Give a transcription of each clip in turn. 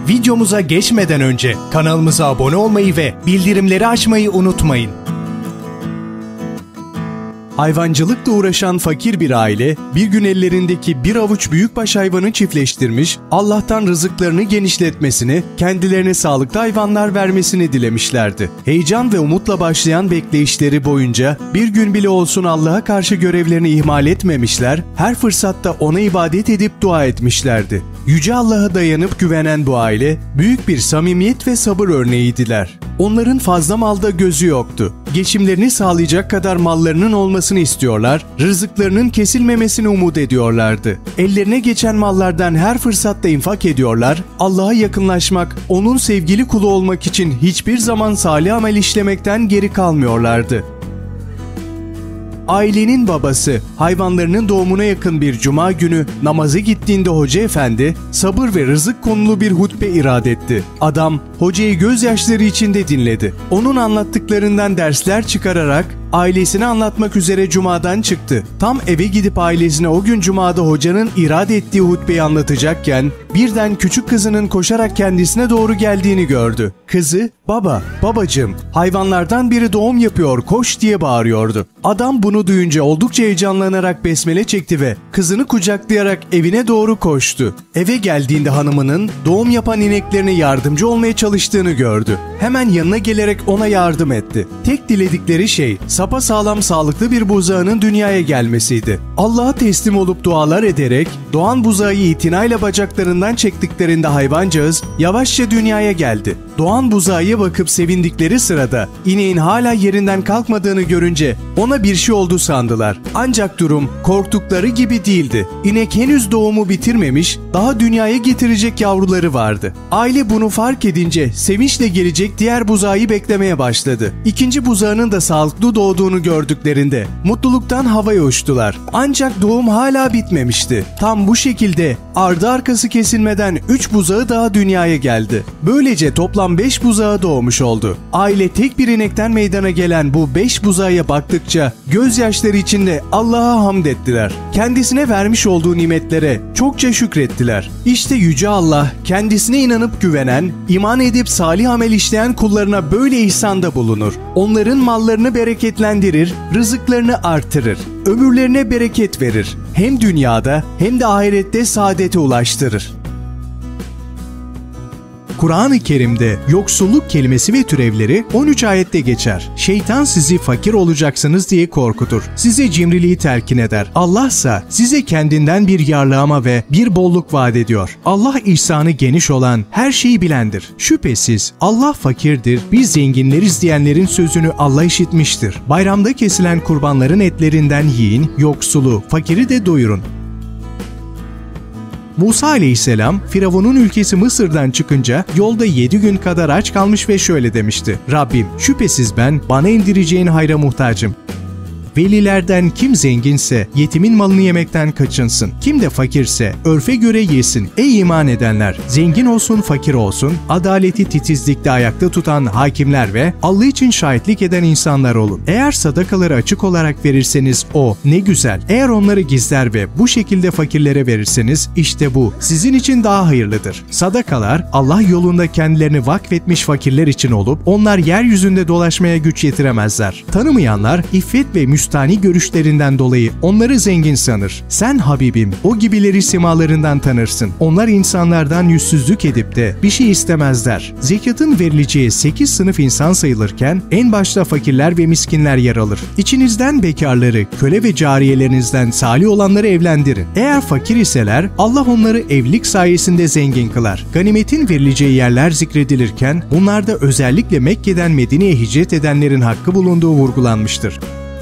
Videomuza geçmeden önce kanalımıza abone olmayı ve bildirimleri açmayı unutmayın. Hayvancılıkla uğraşan fakir bir aile, bir gün ellerindeki bir avuç büyükbaş hayvanı çiftleştirmiş, Allah'tan rızıklarını genişletmesini, kendilerine sağlıklı hayvanlar vermesini dilemişlerdi. Heyecan ve umutla başlayan bekleyişleri boyunca bir gün bile olsun Allah'a karşı görevlerini ihmal etmemişler, her fırsatta ona ibadet edip dua etmişlerdi. Yüce Allah'a dayanıp güvenen bu aile, büyük bir samimiyet ve sabır örneğiydiler. Onların fazla malda gözü yoktu. Geçimlerini sağlayacak kadar mallarının olmasını istiyorlar, rızıklarının kesilmemesini umut ediyorlardı. Ellerine geçen mallardan her fırsatta infak ediyorlar, Allah'a yakınlaşmak, onun sevgili kulu olmak için hiçbir zaman salih amel işlemekten geri kalmıyorlardı. Ailenin babası, hayvanlarının doğumuna yakın bir cuma günü namaza gittiğinde Hoca Efendi, sabır ve rızık konulu bir hutbe irad etti. Adam, hocayı gözyaşları içinde dinledi. Onun anlattıklarından dersler çıkararak, ailesine anlatmak üzere cumadan çıktı. Tam eve gidip ailesine o gün cumada hocanın irad ettiği hutbeyi anlatacakken, birden küçük kızının koşarak kendisine doğru geldiğini gördü. Kızı, "Baba, babacığım, hayvanlardan biri doğum yapıyor, koş" diye bağırıyordu. Adam bunu duyunca oldukça heyecanlanarak besmele çekti ve kızını kucaklayarak evine doğru koştu. Eve geldiğinde hanımının doğum yapan ineklerine yardımcı olmaya çalıştığını gördü. Hemen yanına gelerek ona yardım etti. Tek diledikleri şey, sapasağlam sağlıklı bir buzağının dünyaya gelmesiydi. Allah'a teslim olup dualar ederek doğan buzağı itinayla bacaklarından çektiklerinde hayvancağız yavaşça dünyaya geldi. Doğan buzağıya bakıp sevindikleri sırada ineğin hala yerinden kalkmadığını görünce ona bir şey oldu sandılar. Ancak durum korktukları gibi değildi. İnek henüz doğumu bitirmemiş, daha dünyaya getirecek yavruları vardı. Aile bunu fark edince sevinçle gelecek diğer buzağı beklemeye başladı. İkinci buzağının da sağlıklı doğduğunu gördüklerinde mutluluktan havaya uçtular. Ancak doğum hala bitmemişti. Tam bu şekilde ardı arkası kesilmeden 3 buzağı daha dünyaya geldi. Böylece toplam 5 buzağı doğmuş oldu. Aile tek bir inekten meydana gelen bu 5 buzağa baktıkça gözyaşları içinde Allah'a hamd ettiler. Kendisine vermiş olduğu nimetlere çokça şükrettiler. İşte Yüce Allah kendisine inanıp güvenen, iman edip salih amel işleyen kullarına böyle ihsanda bulunur. Onların mallarını bereketlendirir, rızıklarını artırır, ömürlerine bereket verir. Hem dünyada hem de ahirette saadete ulaştırır. Kur'an-ı Kerim'de yoksulluk kelimesi ve türevleri 13 ayette geçer. Şeytan sizi fakir olacaksınız diye korkutur. Size cimriliği telkin eder. Allahsa size kendinden bir yarlığama ve bir bolluk vaat ediyor. Allah ihsanı geniş olan, her şeyi bilendir. Şüphesiz Allah fakirdir, biz zenginleriz diyenlerin sözünü Allah işitmiştir. Bayramda kesilen kurbanların etlerinden yiyin, yoksulu, fakiri de doyurun. Musa aleyhisselam, Firavun'un ülkesi Mısır'dan çıkınca yolda 7 gün kadar aç kalmış ve şöyle demişti: "Rabbim, şüphesiz ben bana indireceğin hayra muhtacım. Velilerden kim zenginse yetimin malını yemekten kaçınsın. Kim de fakirse örfe göre yesin. Ey iman edenler! Zengin olsun, fakir olsun, adaleti titizlikte ayakta tutan hakimler ve Allah için şahitlik eden insanlar olun. Eğer sadakaları açık olarak verirseniz o ne güzel. Eğer onları gizler ve bu şekilde fakirlere verirseniz işte bu sizin için daha hayırlıdır. Sadakalar Allah yolunda kendilerini vakfetmiş fakirler için olup onlar yeryüzünde dolaşmaya güç yetiremezler. Tanımayanlar iffet ve müstani görüşlerinden dolayı onları zengin sanır. Sen Habibim, o gibileri simalarından tanırsın. Onlar insanlardan yüzsüzlük edip de bir şey istemezler. Zekatın verileceği 8 sınıf insan sayılırken en başta fakirler ve miskinler yer alır. İçinizden bekarları, köle ve cariyelerinizden salih olanları evlendirin. Eğer fakir iseler Allah onları evlilik sayesinde zengin kılar. Ganimetin verileceği yerler zikredilirken bunlarda özellikle Mekke'den Medine'ye hicret edenlerin hakkı bulunduğu vurgulanmıştır.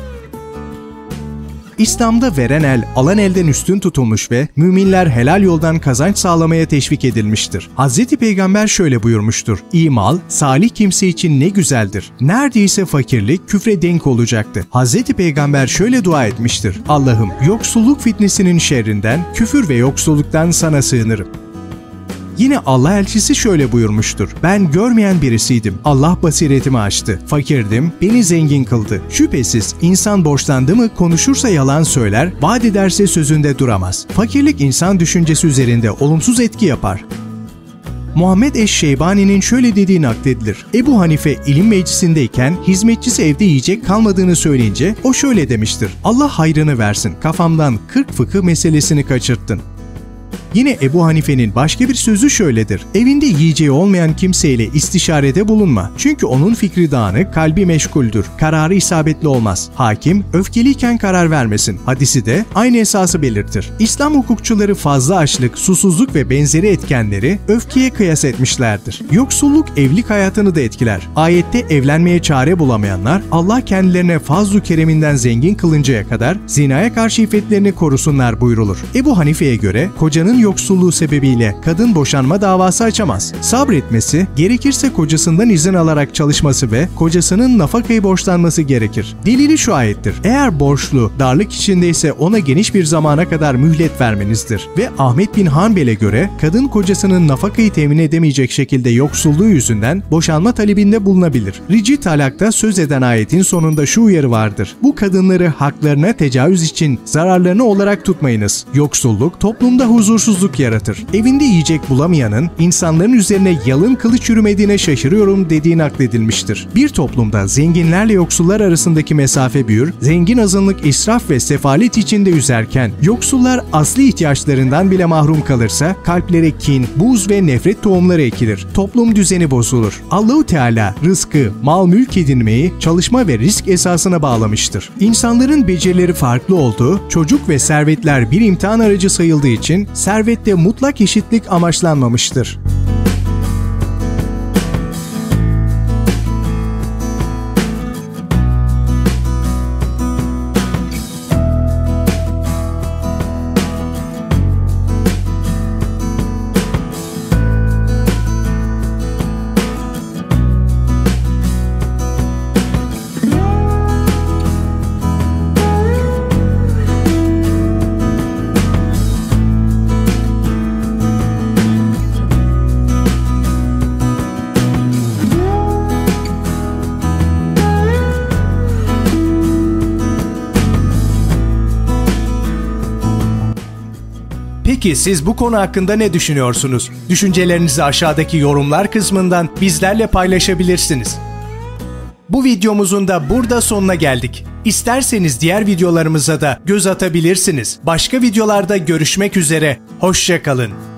İslam'da veren el, alan elden üstün tutulmuş ve müminler helal yoldan kazanç sağlamaya teşvik edilmiştir. Hz. Peygamber şöyle buyurmuştur: "İyi mal, salih kimse için ne güzeldir. Neredeyse fakirlik küfre denk olacaktı." Hz. Peygamber şöyle dua etmiştir: "Allah'ım, yoksulluk fitnesinin şerrinden, küfür ve yoksulluktan sana sığınırım." Yine Allah elçisi şöyle buyurmuştur: "Ben görmeyen birisiydim. Allah basiretimi açtı. Fakirdim, beni zengin kıldı." Şüphesiz insan borçlandı mı konuşursa yalan söyler, vaat ederse sözünde duramaz. Fakirlik insan düşüncesi üzerinde olumsuz etki yapar. Muhammed Eş-Şeybani'nin şöyle dediği nakledilir. Ebu Hanife ilim meclisindeyken hizmetçisi evde yiyecek kalmadığını söyleyince o şöyle demiştir. Allah hayrını versin, kafamdan 40 fıkıh meselesini kaçırttın. Yine Ebu Hanife'nin başka bir sözü şöyledir. Evinde yiyeceği olmayan kimseyle istişarede bulunma. Çünkü onun fikri dağınık, kalbi meşguldür. Kararı isabetli olmaz. Hakim, öfkeliyken karar vermesin. Hadisi de aynı esası belirtir. İslam hukukçuları fazla açlık, susuzluk ve benzeri etkenleri öfkeye kıyas etmişlerdir. Yoksulluk evlilik hayatını da etkiler. Ayette evlenmeye çare bulamayanlar, Allah kendilerine fazl-ı kereminden zengin kılıncaya kadar zinaya karşı iffetlerini korusunlar buyrulur. Ebu Hanife'ye göre kocanın yoksulluğu sebebiyle kadın boşanma davası açamaz. Sabretmesi, gerekirse kocasından izin alarak çalışması ve kocasının nafakayı borçlanması gerekir. Delili şu ayettir. Eğer borçlu, darlık içindeyse ona geniş bir zamana kadar mühlet vermenizdir. Ve Ahmet bin Hanbel'e göre kadın kocasının nafakayı temin edemeyecek şekilde yoksulluğu yüzünden boşanma talebinde bulunabilir. Rici talakta söz eden ayetin sonunda şu uyarı vardır. Bu kadınları haklarına tecavüz için zararlarını olarak tutmayınız. Yoksulluk toplumda huzursuzluk yaratır. Evinde yiyecek bulamayanın insanların üzerine yalın kılıç yürümediğine şaşırıyorum dediği nakledilmiştir. Bir toplumda zenginlerle yoksullar arasındaki mesafe büyür, zengin azınlık israf ve sefalet içinde üzerken yoksullar asli ihtiyaçlarından bile mahrum kalırsa kalplere kin, buz ve nefret tohumları ekilir. Toplum düzeni bozulur. Allahu Teala rızkı, mal mülk edinmeyi çalışma ve risk esasına bağlamıştır. İnsanların becerileri farklı olduğu, çocuk ve servetler bir imtihan aracı sayıldığı için servette mutlak eşitlik amaçlanmamıştır. Peki siz bu konu hakkında ne düşünüyorsunuz? Düşüncelerinizi aşağıdaki yorumlar kısmından bizlerle paylaşabilirsiniz. Bu videomuzun da burada sonuna geldik. İsterseniz diğer videolarımıza da göz atabilirsiniz. Başka videolarda görüşmek üzere, hoşça kalın.